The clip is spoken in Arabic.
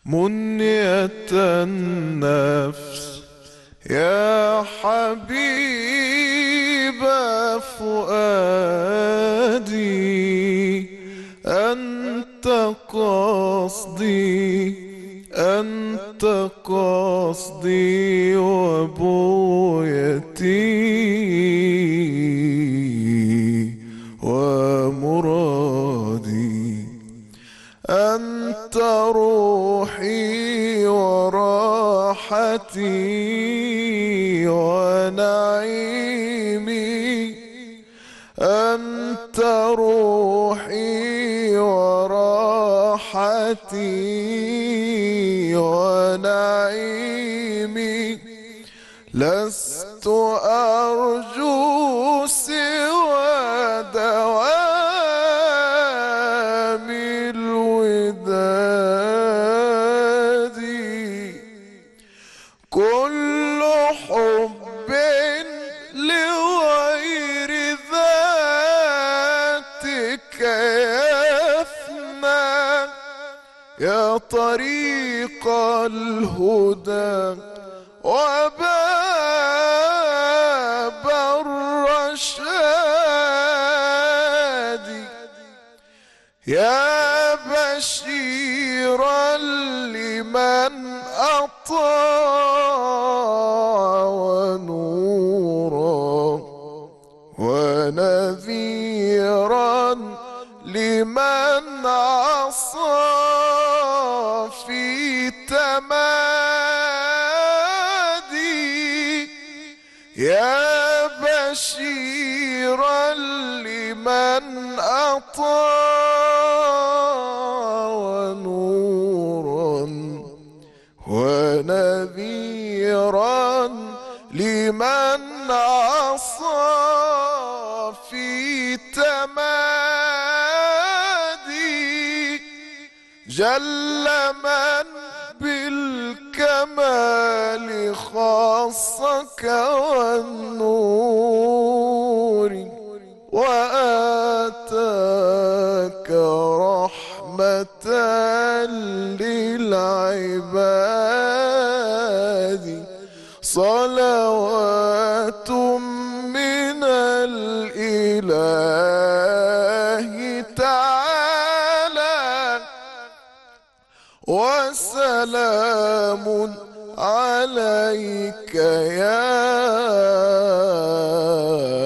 منية النفس يا حبيب فؤادي، أنت قصدي، أنت قصدي وبويتي ومرادي. أنت روحي وراحتي ونعيمي، أنت روحي وراحتي ونعيمي. لست أرجو سوى دوام الوداد. كل حب لغير ذاتك يفنى، يا طريق الهدى وباب الرشاد. يا بشيرا لمن أطاع ونورا، ونذيرا لمن عصى في تمادي. يا بشيرا لمن أطاع ونورا، ونذيرا لمن عصى في تمادي. جل من بالكمال خاصك والنور، وآتاك رحمة للعباد. صلوات من الإله تعالى، وسلام عليك يا